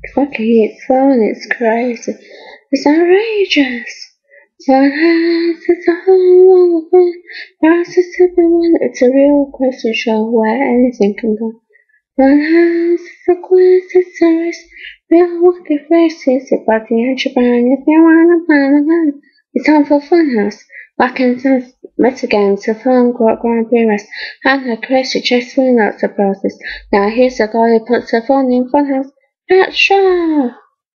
Fucking it's fun, it's crazy, it's outrageous. Fun has its own fun. Process everyone, it's a real question show where anything can go. Fun has its quiz, it's a race. Real wicked faces, about the entrepreneur. If you wanna plan a man, it's time for Funhouse. Back in some meta games, the fun Grand Prix and her crazy chase through lots of process. Now here's the guy who puts the fun in Funhouse. Pat Shaw!